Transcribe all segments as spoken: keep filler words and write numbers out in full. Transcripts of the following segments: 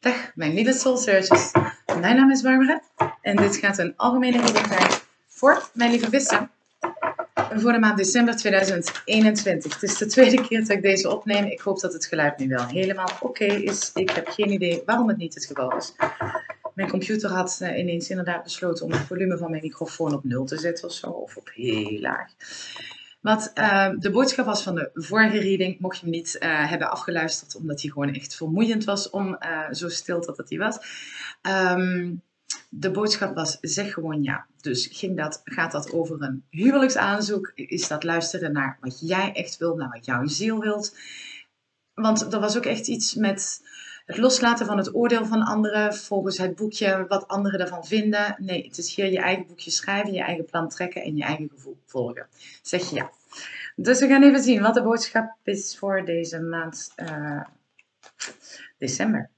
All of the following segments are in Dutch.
Dag, mijn lieve Soul Searchers. Mijn naam is Barbara en dit gaat een algemene reading zijn voor mijn lieve vissen voor de maand december tweeduizend eenentwintig. Het is de tweede keer dat ik deze opneem. Ik hoop dat het geluid nu wel helemaal oké is. Ik heb geen idee waarom het niet het geval is. Mijn computer had uh, ineens inderdaad besloten om het volume van mijn microfoon op nul te zetten of zo, of op heel laag. Wat uh, de boodschap was van de vorige reading, mocht je hem niet uh, hebben afgeluisterd, omdat hij gewoon echt vermoeiend was om uh, zo stil tot dat hij was. Um, de boodschap was, zeg gewoon ja. Dus ging dat, gaat dat over een huwelijksaanzoek? Is dat luisteren naar wat jij echt wilt, naar wat jouw ziel wilt? Want er was ook echt iets met het loslaten van het oordeel van anderen, volgens het boekje wat anderen ervan vinden. Nee, het is hier je eigen boekje schrijven, je eigen plan trekken en je eigen gevoel volgen. Zeg je ja. Dus we gaan even zien wat de boodschap is voor deze maand uh, december.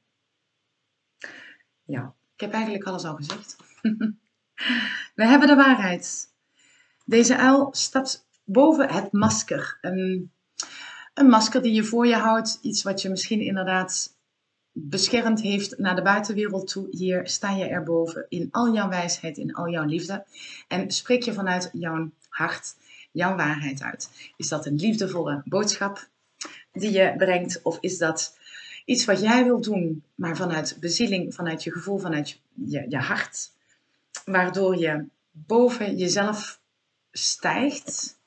Ja, ik heb eigenlijk alles al gezegd. We hebben de waarheid. Deze uil stapt boven het masker. Een, een masker die je voor je houdt. Iets wat je misschien inderdaad beschermd heeft naar de buitenwereld toe. Hier sta je erboven in al jouw wijsheid, in al jouw liefde. En spreek je vanuit jouw hart, jouw waarheid uit. Is dat een liefdevolle boodschap die je brengt? Of is dat iets wat jij wilt doen, maar vanuit bezieling, vanuit je gevoel, vanuit je, je, je hart? Waardoor je boven jezelf stijgt.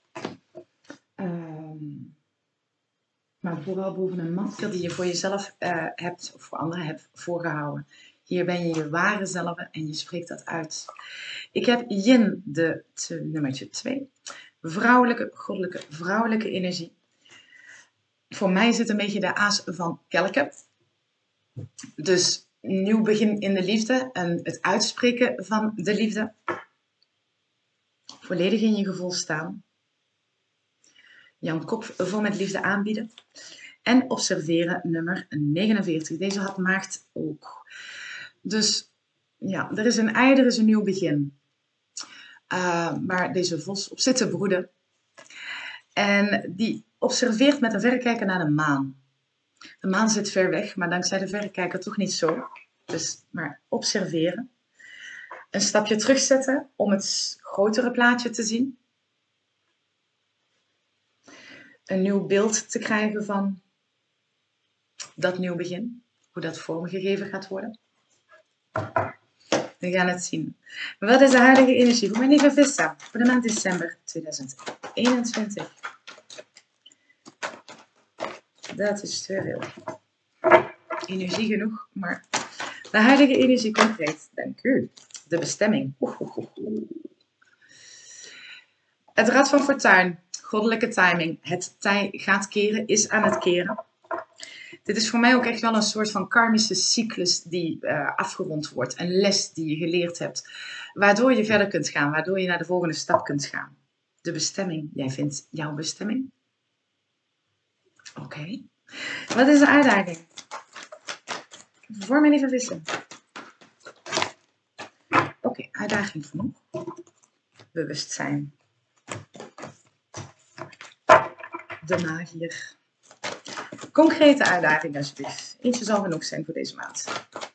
Um, maar vooral boven een masker die je voor jezelf uh, hebt, of voor anderen hebt voorgehouden. Hier ben je je ware zelf en je spreekt dat uit. Ik heb Yin, de te, nummertje twee. Vrouwelijke, goddelijke, vrouwelijke energie. Voor mij zit een beetje de aas van kelken. Dus nieuw begin in de liefde en het uitspreken van de liefde. Volledig in je gevoel staan. Jouw kop vol met liefde aanbieden. En observeren, nummer negenenveertig. Deze had maagd ook. Dus ja, er is een ei, er is een nieuw begin. Uh, waar deze vos op zit te broeden. En die observeert met een verrekijker naar de maan. De maan zit ver weg, maar dankzij de verrekijker toch niet zo. Dus maar observeren. Een stapje terugzetten om het grotere plaatje te zien. Een nieuw beeld te krijgen van dat nieuw begin. Hoe dat vormgegeven gaat worden. We gaan het zien. Wat is de huidige energie voor mijn lieve vissen voor de maand december tweeduizend eenentwintig? Dat is te veel. Energie genoeg, maar de huidige energie concreet. Dank u. De bestemming. Oeh, oeh, oeh. Het Rad van Fortuin. Goddelijke timing. Het tij gaat keren, is aan het keren. Dit is voor mij ook echt wel een soort van karmische cyclus die uh, afgerond wordt. Een les die je geleerd hebt. Waardoor je verder kunt gaan. Waardoor je naar de volgende stap kunt gaan. De bestemming. Jij vindt jouw bestemming? Oké. Okay. Wat is de uitdaging? Voor mijn lieve vissen. Oké, okay, uitdaging genoeg. Bewustzijn. De magier. Concrete uitdaging alsjeblieft. Eentje zal genoeg zijn voor deze maand.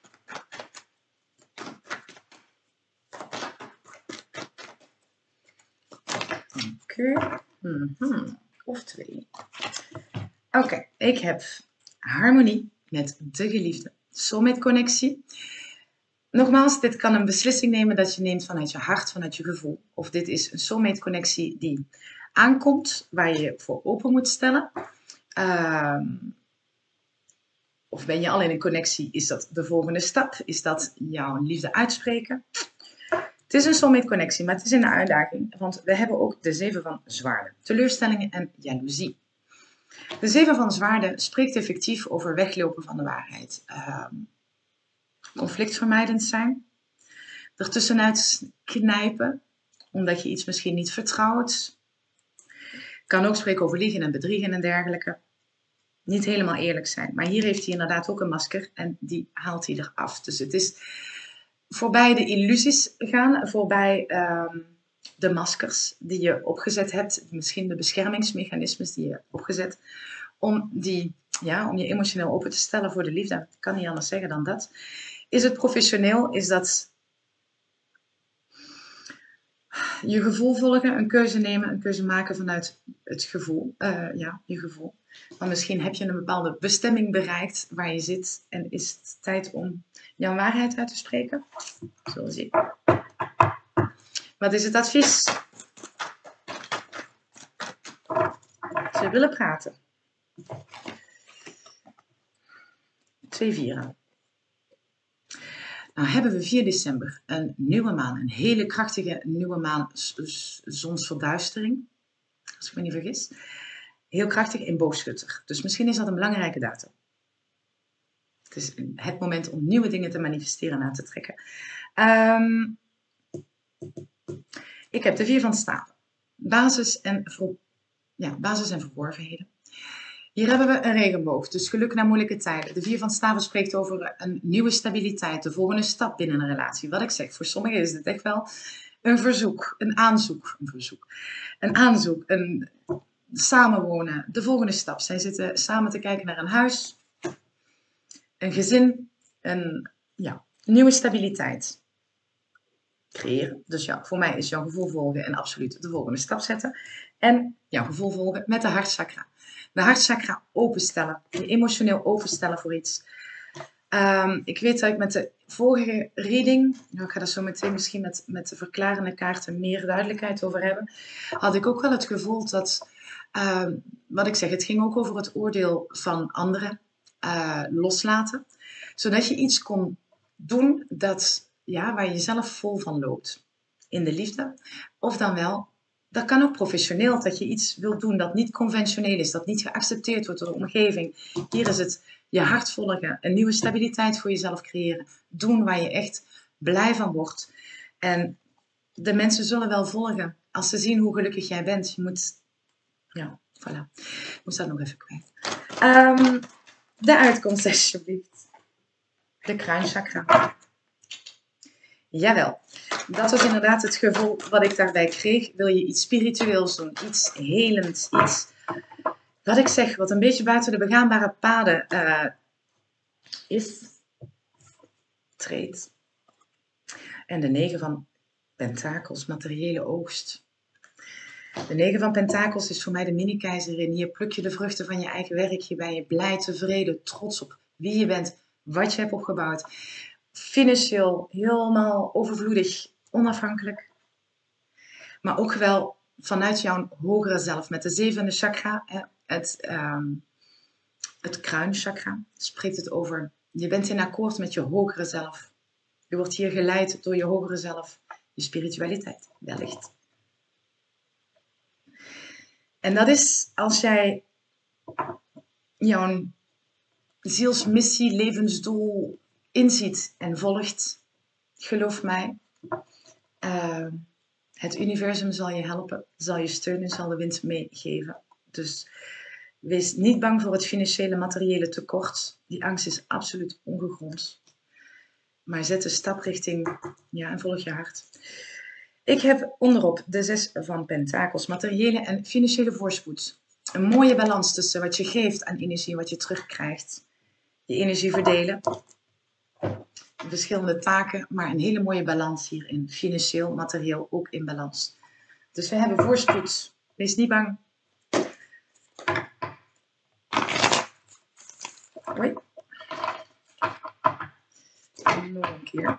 Oké. Okay. Mm-hmm. Of twee. Oké, okay. Ik heb harmonie met de geliefde. Soulmate connectie. Nogmaals, dit kan een beslissing nemen dat je neemt vanuit je hart, vanuit je gevoel. Of dit is een soulmate connectie die aankomt, waar je je voor open moet stellen. Um, of ben je al in een connectie, is dat de volgende stap? Is dat jouw liefde uitspreken? Het is een soulmate connectie, maar het is een uitdaging. Want we hebben ook de zeven van zwaarden. Teleurstellingen en jaloezie. De zeven van zwaarden spreekt effectief over weglopen van de waarheid. Um, conflictvermijdend zijn. Ertussenuit knijpen, omdat je iets misschien niet vertrouwt. Kan ook spreken over liegen en bedriegen en dergelijke. Niet helemaal eerlijk zijn. Maar hier heeft hij inderdaad ook een masker en die haalt hij eraf. Dus het is voorbij de illusies gaan, voorbij um, de maskers die je opgezet hebt. Misschien de beschermingsmechanismes die je hebt opgezet. Om die Ja, om je emotioneel open te stellen voor de liefde. Ik kan niet anders zeggen dan dat. Is het professioneel? Is dat je gevoel volgen, een keuze nemen, een keuze maken vanuit het gevoel. Uh, ja, je gevoel. Want misschien heb je een bepaalde bestemming bereikt waar je zit en is het tijd om jouw waarheid uit te spreken. Zullen we zien. Wat is het advies? Ze willen praten. Twee vieren. Nou hebben we vier december een nieuwe maan. Een hele krachtige nieuwe maan zonsverduistering. Als ik me niet vergis. Heel krachtig in Boogschutter. Dus misschien is dat een belangrijke datum. Het is het moment om nieuwe dingen te manifesteren en aan te trekken. Um, ik heb de vier van staven. Basis en, ver, ja, basis en verworvenheden. Hier hebben we een regenboog, dus geluk na moeilijke tijden. De vier van staven spreekt over een nieuwe stabiliteit, de volgende stap binnen een relatie. Wat ik zeg, voor sommigen is dit echt wel een verzoek, een aanzoek, een verzoek, een aanzoek, een samenwonen, de volgende stap. Zij zitten samen te kijken naar een huis, een gezin, een ja, nieuwe stabiliteit creëren. Dus ja, voor mij is jouw gevoel volgen en absoluut de volgende stap zetten. En jouw gevoel volgen met de hartchakra. De hartchakra openstellen, je emotioneel openstellen voor iets. Um, ik weet dat ik met de vorige reading, nou, ik ga daar zo meteen misschien met, met de verklarende kaarten meer duidelijkheid over hebben, had ik ook wel het gevoel dat, uh, wat ik zeg, het ging ook over het oordeel van anderen uh, loslaten. Zodat je iets kon doen dat, ja, waar je zelf vol van loopt. In de liefde. Of dan wel, dat kan ook professioneel, dat je iets wilt doen dat niet conventioneel is, dat niet geaccepteerd wordt door de omgeving. Hier is het je hart volgen, een nieuwe stabiliteit voor jezelf creëren. Doen waar je echt blij van wordt. En de mensen zullen wel volgen als ze zien hoe gelukkig jij bent. Je moet, ja, voilà. Ik moest dat nog even kwijt. Um, de uitkomst, alsjeblieft. De kruinchakra. Jawel, dat was inderdaad het gevoel wat ik daarbij kreeg. Wil je iets spiritueels doen, iets helends, iets, wat ik zeg, wat een beetje buiten de begaanbare paden uh, is, treedt. En de negen van pentakels, materiële oogst. De negen van pentakels is voor mij de mini-keizerin. Hier pluk je de vruchten van je eigen werk. Hier ben je blij, tevreden, trots op wie je bent, wat je hebt opgebouwd. Financieel helemaal overvloedig, onafhankelijk. Maar ook wel vanuit jouw hogere zelf. Met de zevende chakra, het, um, het kruinchakra, spreekt het over. Je bent in akkoord met je hogere zelf. Je wordt hier geleid door je hogere zelf. Je spiritualiteit, wellicht. En dat is als jij jouw zielsmissie, levensdoel inziet en volgt. Geloof mij, uh, het universum zal je helpen, zal je steunen, zal de wind meegeven. Dus wees niet bang voor het financiële, materiële tekort. Die angst is absoluut ongegrond. Maar zet de stap richting, ja, en volg je hart. Ik heb onderop de zes van pentakels, materiële en financiële voorspoed. Een mooie balans tussen wat je geeft aan energie en wat je terugkrijgt. Je energie verdelen. Verschillende taken, maar een hele mooie balans hierin. Financieel, materieel ook in balans. Dus we hebben voorspoed. Wees niet bang. Hoi. Nog een keer.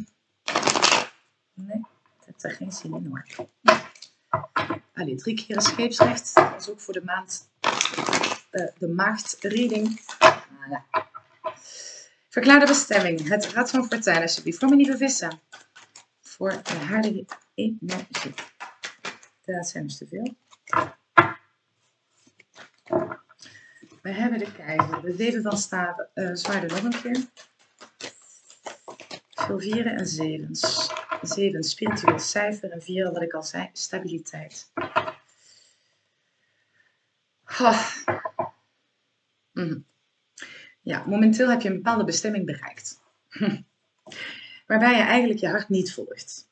Nee, ik heb er geen zin in hoor. Allee, drie keer een scheepsrecht. Dat is ook voor de maand uh, de maagdreading. Voilà. Verklaar de bestemming. Het rad van fortuin alsjeblieft. Voor mijn lieve vissen. Voor de harde energie. Dat zijn dus te veel. We hebben de keizer. De zeven van staven. Uh, zwaarden nog een keer. Veel vieren en zevens. Zeven spiritueel cijfer en vieren wat ik al zei. Stabiliteit. Oh. Mm. Ja, momenteel heb je een bepaalde bestemming bereikt. Waarbij je eigenlijk je hart niet volgt.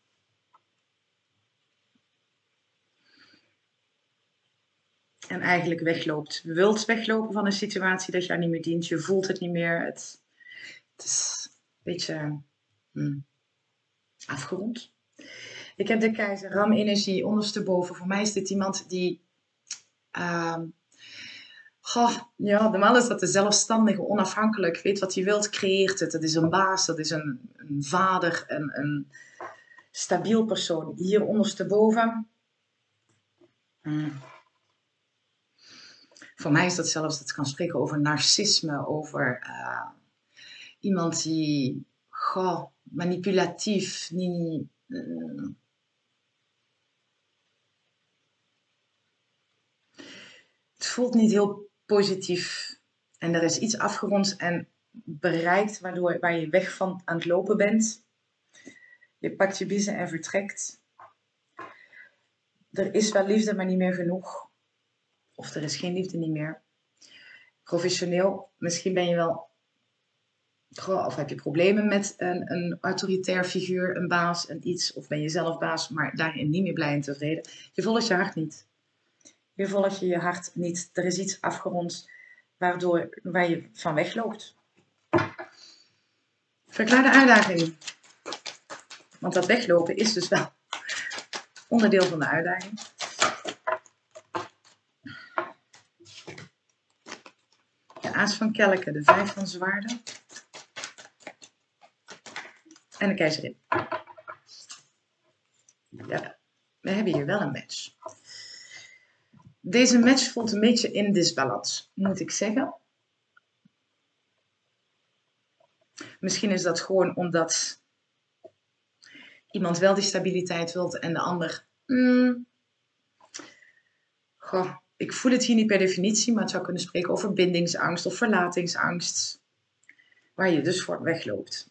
En eigenlijk wegloopt. Je wilt weglopen van een situatie dat jou niet meer dient. Je voelt het niet meer. Het, het is een beetje hmm, afgerond. Ik heb de keizer, ram-energie, ondersteboven. Voor mij is dit iemand die... Uh, goh, ja, normaal is dat de zelfstandige, onafhankelijk. Weet wat hij wilt, creëert het. Dat is een baas, dat is een, een vader, een, een stabiel persoon. Hier ondersteboven... Hmm. Voor mij is dat zelfs, dat kan spreken over narcisme, over uh, iemand die, goh, manipulatief, niet... Uh, het voelt niet heel positief. En er is iets afgerond en bereikt waardoor, waar je weg van aan het lopen bent. Je pakt je biezen en vertrekt. Er is wel liefde, maar niet meer genoeg. Of er is geen liefde niet meer. Professioneel, misschien ben je wel... Of heb je problemen met een, een autoritair figuur, een baas, een iets. Of ben je zelf baas, maar daarin niet meer blij en tevreden. Je volgt je hart niet. Je volgt je hart niet. Er is iets afgerond waardoor, waar je van wegloopt. Verklaar de uitdaging. Want dat weglopen is dus wel onderdeel van de uitdaging. De aas van kelken, de vijf van zwaarden. En de keizerin. Ja, we hebben hier wel een match. Deze match voelt een beetje in disbalans, moet ik zeggen. Misschien is dat gewoon omdat iemand wel die stabiliteit wilt en de ander... Mm, goh, ik voel het hier niet per definitie, maar het zou kunnen spreken over bindingsangst of verlatingsangst. Waar je dus voor wegloopt.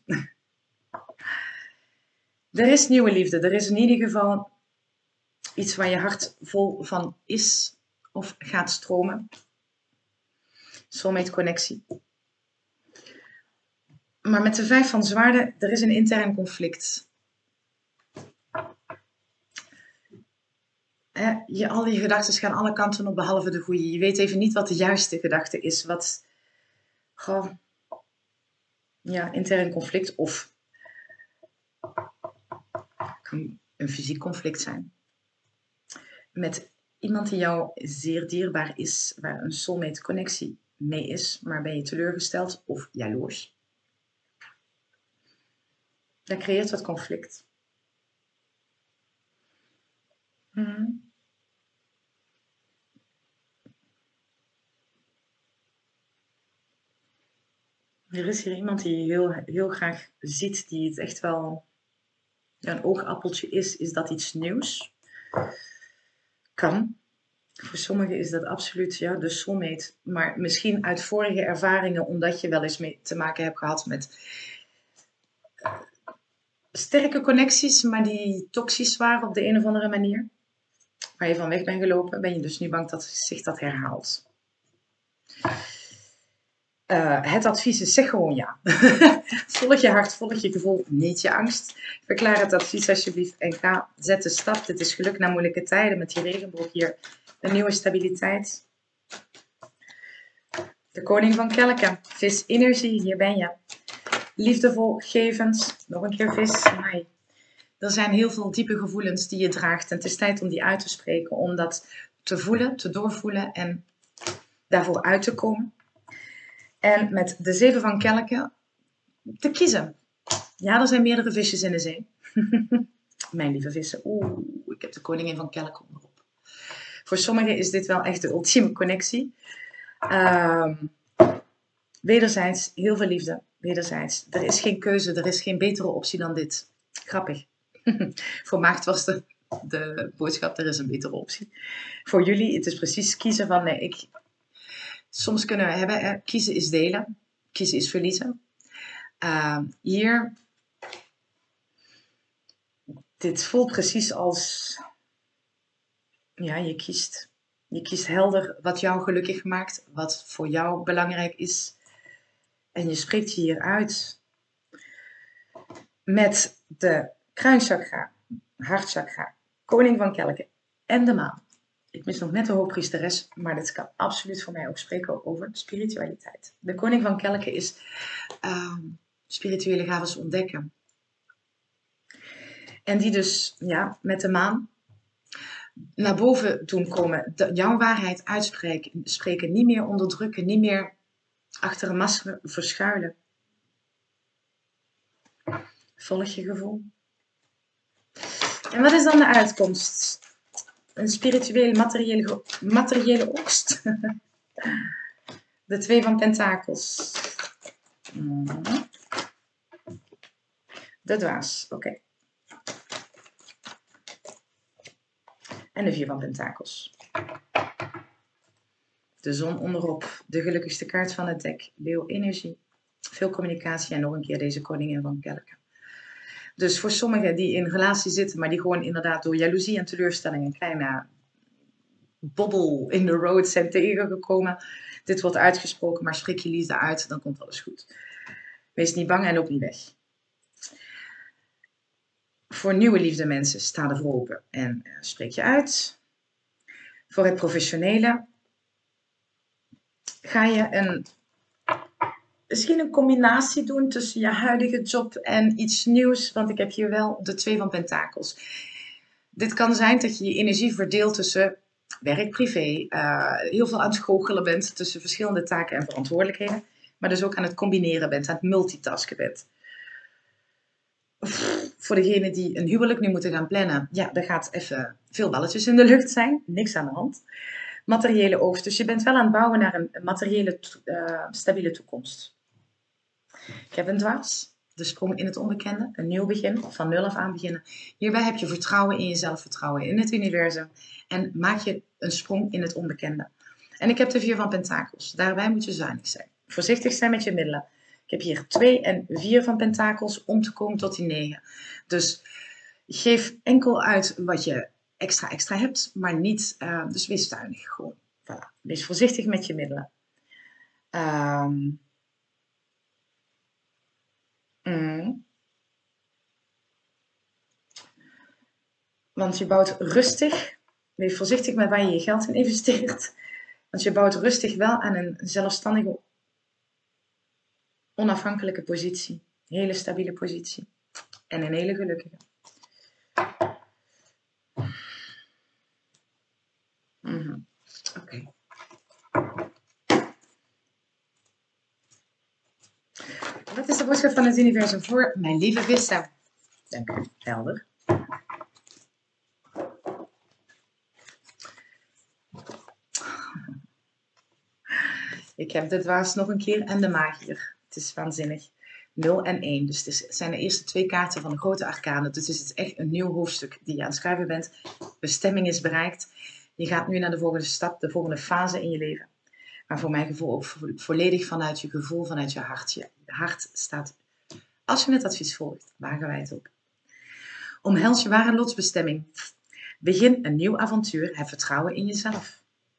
Er is nieuwe liefde. Er is in ieder geval iets waar je hart vol van is of gaat stromen. Soulmate connectie. Maar met de vijf van zwaarden, er is een intern conflict. He, je, al je gedachten gaan alle kanten op behalve de goede. Je weet even niet wat de juiste gedachte is. Wat, goh, ja, intern conflict of kan een fysiek conflict zijn. Met iemand die jou zeer dierbaar is, waar een soulmate connectie mee is, maar ben je teleurgesteld of jaloers. Dat creëert wat conflict. Hmm. Er is hier iemand die je heel, heel graag ziet, die het echt wel ja, een oogappeltje is. Is dat iets nieuws? Kan. Voor sommigen is dat absoluut ja, de soulmate. Maar misschien uit vorige ervaringen, omdat je wel eens mee te maken hebt gehad met sterke connecties, maar die toxisch waren op de een of andere manier. Waar je van weg bent gelopen, ben je dus nu bang dat zich dat herhaalt. Uh, het advies is, zeg gewoon ja. Volg je hart, volg je gevoel, niet je angst. Verklaar het advies alsjeblieft en ga, zet de stap. Dit is geluk na moeilijke tijden met die regenboog hier. Een nieuwe stabiliteit. De koning van kelken. Vis energie, hier ben je. Liefdevol, gevend. Nog een keer vis. Nee. Er zijn heel veel diepe gevoelens die je draagt. En het is tijd om die uit te spreken. Om dat te voelen, te doorvoelen en daarvoor uit te komen. En met de zeven van kelken te kiezen. Ja, er zijn meerdere visjes in de zee. Mijn lieve vissen. Oeh, ik heb de koningin van kelken onderop. Voor sommigen is dit wel echt de ultieme connectie. Um, wederzijds, heel veel liefde. Wederzijds. Er is geen keuze, er is geen betere optie dan dit. Grappig. Voor Maagd was de, de boodschap, er is een betere optie. Voor jullie, het is precies kiezen van, nee, ik... Soms kunnen we hebben, hè, kiezen is delen. Kiezen is verliezen. Uh, hier... Dit voelt precies als... Ja, je kiest... Je kiest helder wat jou gelukkig maakt, wat voor jou belangrijk is. En je spreekt je hier uit. Met de kruinchakra, hartchakra, koning van kelken en de maan. Ik mis nog net de hoogpriesteres, maar dit kan absoluut voor mij ook spreken over spiritualiteit. De koning van kelken is uh, spirituele gaven ontdekken. En die dus ja, met de maan naar boven doen komen. De, jouw waarheid uitspreken, spreken, niet meer onderdrukken, niet meer achter een masker verschuilen. Volg je gevoel. En wat is dan de uitkomst? Een spirituele, materiële, materiële oogst. De twee van pentakels. De dwaas, oké. Okay. En de vier van pentakels. De zon onderop. De gelukkigste kaart van het dek. Leeuw energie. Veel communicatie en nog een keer deze koningin van kelken. Dus voor sommigen die in relatie zitten, maar die gewoon inderdaad door jaloezie en teleurstelling een kleine bobbel in de road zijn tegengekomen. Dit wordt uitgesproken, maar spreek je liefde uit, dan komt alles goed. Wees niet bang en loop niet weg. Voor nieuwe liefde mensen, sta ervoor open en uh, spreek je uit. Voor het professionele ga je een, misschien een combinatie doen tussen je huidige job en iets nieuws, want ik heb hier wel de twee van pentakels. Dit kan zijn dat je je energie verdeelt tussen werk, privé, uh, heel veel aan het goochelen bent tussen verschillende taken en verantwoordelijkheden, maar dus ook aan het combineren bent, aan het multitasken bent. Pff, voor degenen die een huwelijk nu moeten gaan plannen, ja, er gaat even veel balletjes in de lucht zijn, niks aan de hand. Materiële oogst, dus je bent wel aan het bouwen naar een materiële, uh, stabiele toekomst. Ik heb een dwaas, de sprong in het onbekende, een nieuw begin, van nul af aan beginnen. Hierbij heb je vertrouwen in jezelf, vertrouwen in het universum en maak je een sprong in het onbekende. En ik heb de vier van pentakels, daarbij moet je zuinig zijn. Voorzichtig zijn met je middelen. Ik heb hier twee en vier van pentakels om te komen tot die negen. Dus geef enkel uit wat je extra extra hebt, maar niet, uh, dus wees zuinig gewoon. Voilà. Wees voorzichtig met je middelen. Um, mm. Want je bouwt rustig, wees voorzichtig met waar je je geld in investeert. Want je bouwt rustig wel aan een zelfstandige, onafhankelijke positie. Een hele stabiele positie. En een hele gelukkige. Mm-hmm. Oké. Okay. Wat is de boodschap van het universum voor mijn lieve vissen? Dank u. Helder. Ik heb de dwaas nog een keer en de magier. Het is waanzinnig. nul en één. Dus het zijn de eerste twee kaarten van de grote arcane. Dus het is echt een nieuw hoofdstuk die je aan het schrijven bent. Bestemming is bereikt. Je gaat nu naar de volgende stap, de volgende fase in je leven. Maar voor mijn gevoel ook volledig vanuit je gevoel, vanuit je hart. Je hart staat, als je het advies volgt, wagenwijd op. Omhels je ware lotsbestemming. Begin een nieuw avontuur. Heb vertrouwen in jezelf.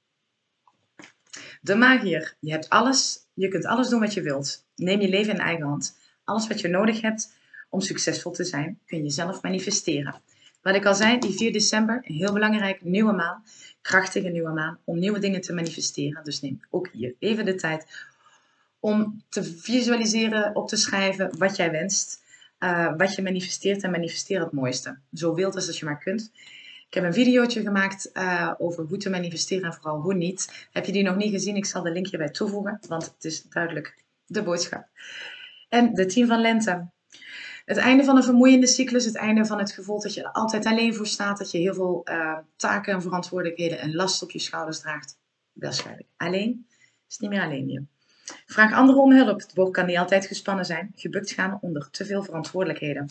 De magier. Je hebt alles, je kunt alles doen wat je wilt. Neem je leven in eigen hand. Alles wat je nodig hebt om succesvol te zijn, kun je zelf manifesteren. Wat ik al zei, die vier december, een heel belangrijk nieuwe maan, krachtige nieuwe maan, om nieuwe dingen te manifesteren. Dus neem ook hier even de tijd om te visualiseren, op te schrijven wat jij wenst, uh, wat je manifesteert en manifesteer het mooiste. Zo wild als dat je maar kunt. Ik heb een videootje gemaakt uh, over hoe te manifesteren en vooral hoe niet. Heb je die nog niet gezien? Ik zal de link hierbij toevoegen, want het is duidelijk de boodschap. En de tien van lente. Het einde van een vermoeiende cyclus, het einde van het gevoel dat je er altijd alleen voor staat, dat je heel veel uh, taken en verantwoordelijkheden en last op je schouders draagt. Waarschijnlijk. Alleen is niet meer alleen hier. Vraag anderen om hulp. Het boog kan niet altijd gespannen zijn. Gebukt gaan onder te veel verantwoordelijkheden.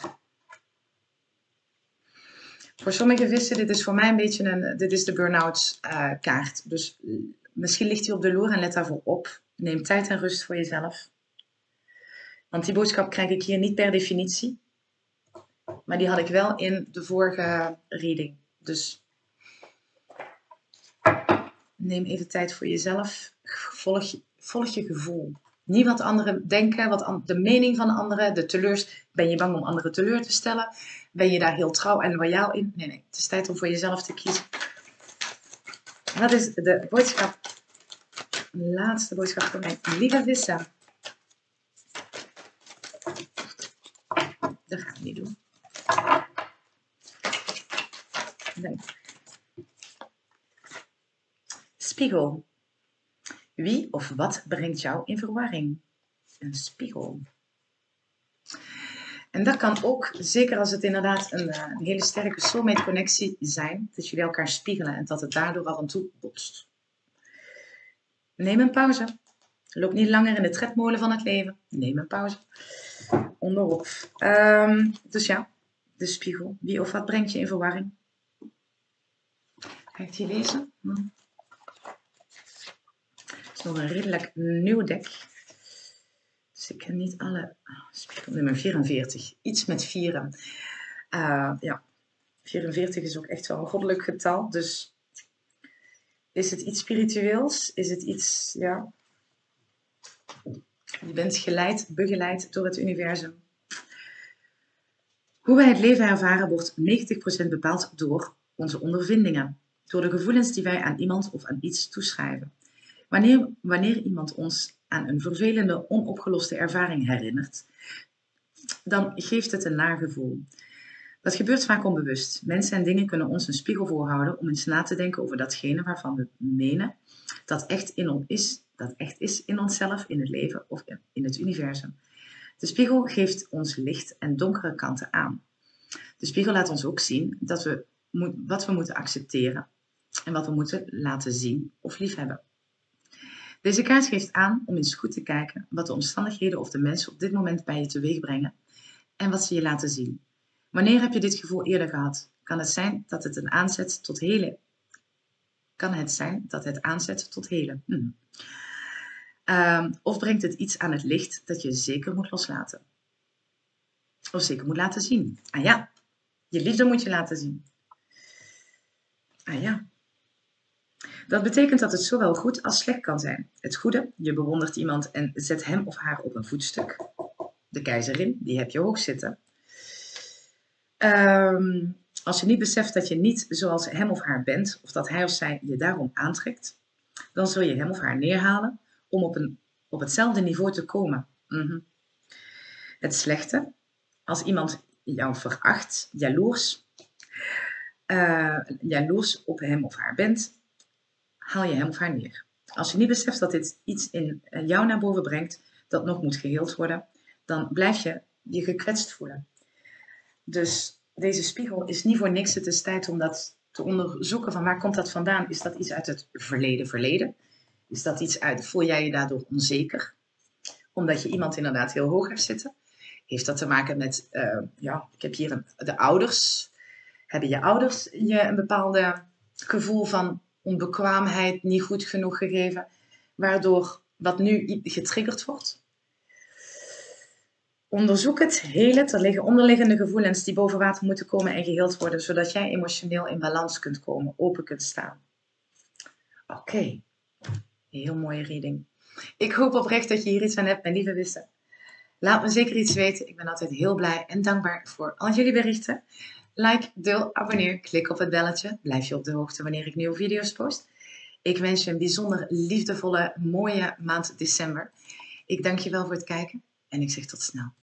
Voor sommige vissen, dit is voor mij een beetje een, dit is de burn-out uh, kaart. Dus uh, misschien ligt hij op de loer en let daarvoor op. Neem tijd en rust voor jezelf. Want die boodschap krijg ik hier niet per definitie. Maar die had ik wel in de vorige reading. Dus neem even tijd voor jezelf. Volg, volg je gevoel. Niet wat anderen denken, wat an, de mening van anderen, de teleurs. Ben je bang om anderen teleur te stellen? Ben je daar heel trouw en loyaal in? Nee, nee. Het is tijd om voor jezelf te kiezen. Wat is de boodschap? De laatste boodschap voor mijn lieve vissen. Dat gaan we niet doen. Nee. Spiegel. Wie of wat brengt jou in verwarring? Een spiegel. En dat kan ook, zeker als het inderdaad een, een hele sterke soulmate connectie zijn, dat jullie elkaar spiegelen en dat het daardoor af en toe botst. Neem een pauze. Loop niet langer in de tredmolen van het leven. Neem een pauze. Onderop. Um, dus ja, de spiegel. Wie of wat brengt je in verwarring? Ga ik die lezen? Hm. Het is nog een redelijk nieuw dek. Dus ik ken niet alle... Spiegel nummer vierenveertig. Iets met vieren. Uh, ja, vierenveertig is ook echt wel een goddelijk getal. Dus is het iets spiritueels? Is het iets... Ja... Je bent geleid, begeleid door het universum. Hoe wij het leven ervaren wordt negentig procent bepaald door onze ondervindingen. Door de gevoelens die wij aan iemand of aan iets toeschrijven. Wanneer, wanneer iemand ons aan een vervelende, onopgeloste ervaring herinnert, dan geeft het een naar gevoel. Dat gebeurt vaak onbewust. Mensen en dingen kunnen ons een spiegel voorhouden om eens na te denken over datgene waarvan we menen dat echt in ons is, dat echt is in onszelf, in het leven of in het universum. De spiegel geeft ons licht en donkere kanten aan. De spiegel laat ons ook zien dat we, wat we moeten accepteren en wat we moeten laten zien of liefhebben. Deze kaart geeft aan om eens goed te kijken wat de omstandigheden of de mensen op dit moment bij je teweeg brengen en wat ze je laten zien. Wanneer heb je dit gevoel eerder gehad? Kan het zijn dat het een aanzet tot helen? Kan het zijn dat het aanzet tot helen? Hmm. Um, of brengt het iets aan het licht dat je zeker moet loslaten? Of zeker moet laten zien? Ah ja, je liefde moet je laten zien. Ah ja. Dat betekent dat het zowel goed als slecht kan zijn. Het goede, je bewondert iemand en zet hem of haar op een voetstuk. De keizerin, die heb je hoog zitten. Um, als je niet beseft dat je niet zoals hem of haar bent, of dat hij of zij je daarom aantrekt, dan zul je hem of haar neerhalen om op, een, op hetzelfde niveau te komen. Mm-hmm. Het slechte, als iemand jou veracht, jaloers, uh, jaloers op hem of haar bent, haal je hem of haar neer. Als je niet beseft dat dit iets in jou naar boven brengt dat nog moet geheeld worden, dan blijf je je gekwetst voelen. Dus deze spiegel is niet voor niks. Het is tijd om dat te onderzoeken van waar komt dat vandaan? Is dat iets uit het verleden verleden? Is dat iets uit, voel jij je daardoor onzeker? Omdat je iemand inderdaad heel hoog hebt zitten? Heeft dat te maken met, uh, ja, ik heb hier een, de ouders. Hebben je ouders je een bepaalde gevoel van onbekwaamheid niet goed genoeg gegeven, waardoor wat nu getriggerd wordt? Onderzoek het, heel het. Er liggen onderliggende gevoelens die boven water moeten komen en geheeld worden, zodat jij emotioneel in balans kunt komen, open kunt staan. Oké, okay. Heel mooie reading. Ik hoop oprecht dat je hier iets aan hebt, mijn lieve wissen. Laat me zeker iets weten. Ik ben altijd heel blij en dankbaar voor al jullie berichten. Like, deel, abonneer, klik op het belletje. Blijf je op de hoogte wanneer ik nieuwe video's post. Ik wens je een bijzonder liefdevolle, mooie maand december. Ik dank je wel voor het kijken en ik zeg tot snel.